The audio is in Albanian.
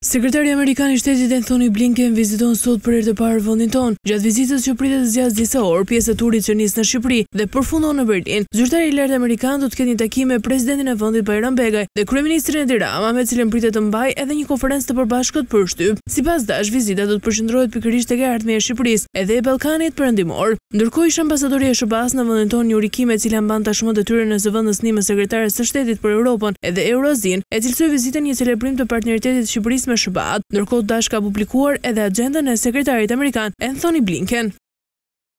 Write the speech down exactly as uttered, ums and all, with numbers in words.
Sekretari amerikan I shtetit Antony Blinken viziton sot për herë të parë vendin tonë. Gjatë vizitës që pritet zgjasë disa orë, pjesë e turit që nis në Shqipëri dhe përfundon në Berlin, zyrtari I lartë amerikan do të ketë një takim me presidentin e vendit Bajram Begaj dhe kryeministrin Edi Rama, me cilën pritet të mbajë edhe një konferencë të përbashkët për shtyp. Sipas DASH, vizita do të përqendrohet pikërisht tek e ardhmja e Shqipërisë edhe e Ballkanit Perëndimor. Ndërkohë ish ambasadori e SBA-s në vendin tonë një urikime e cila mban tashmë detyrën e zëvendësnim e sekretares së shtetit për Europën edhe Eurozin, e cilësoi vizitën një celebrim të partneritetit të Shqipërisë me SBA-t. Ndërkohë DASH ka publikuar edhe agjendën e sekretarit amerikan Antony Blinken.